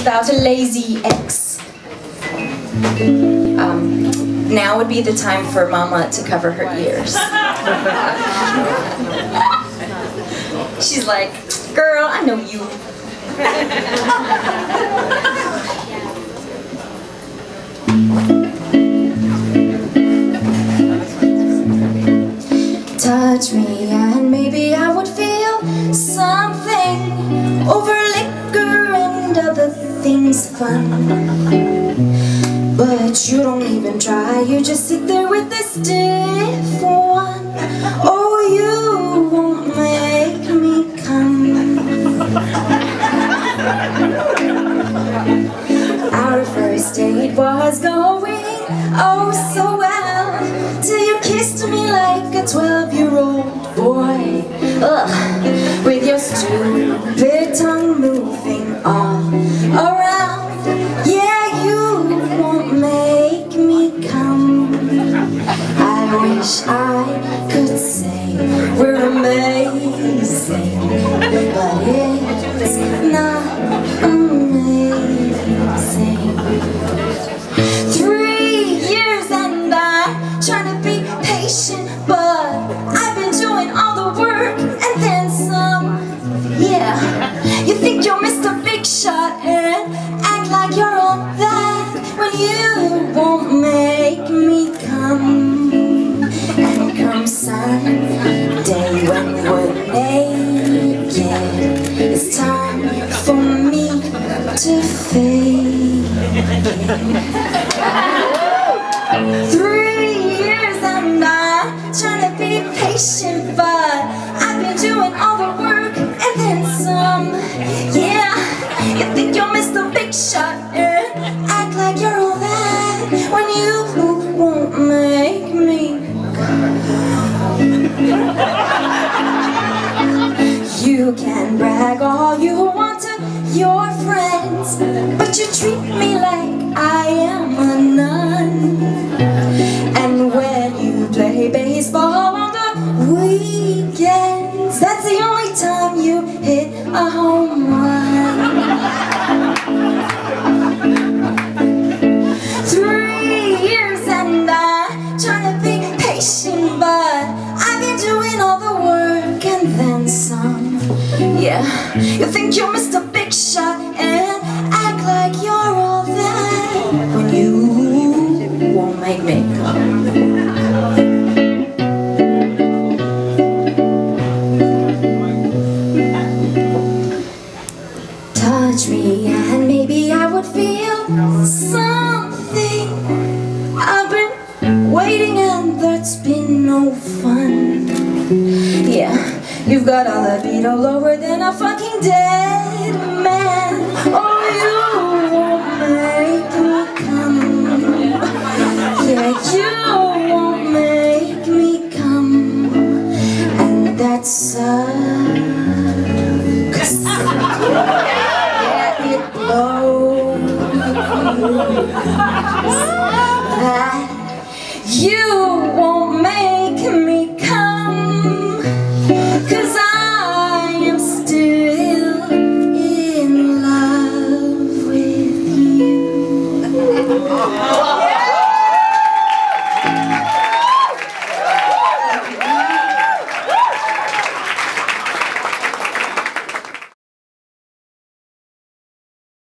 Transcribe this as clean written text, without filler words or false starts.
about a lazy ex. Now would be the time for Mama to cover her ears. She's like, girl, I know you. Touch me and maybe I would feel something over liquor and other things fun. But you don't even try, you just sit there with this stiff one. Oh, you won't make me come. Our first date was going oh so well, till you kissed me like a 12-year-old boy. Ugh, with your stupid tongue moving all around. Yeah, you won't make me come. I wish I could say we're amazing, but it's not amazing. 3 years and I'm trying to be patient, but I've been doing all the work and then some. Yeah, you think you're Mr. Big Shot and act like you're all that when you won't make me come. And come Sunday when we're naked, it's time for me to fade. 3 years and I'm trying to be patient, but I've been doing all the work and then some. Yeah, you think you're Mr. Big Shot and act like you're all that when you won't make me come. You can brag all you want to your friends, but you treat me like I am a nun. And when you play baseball on the weekends, that's the only time you hit a home run. 3 years and I'm trying to be patient, but I've been doing all the work and then some. Yeah, you think you're Mr. Big Shot and act like you're all that when you won't make me come. Touch me and maybe I would feel something. I've been waiting and that's been no fun. Yeah, you've got all the beat all over than a fucking dead man. Oh, you won't make me come. Yeah, you won't make me come. And that sucks. Yeah, it blows. That you won't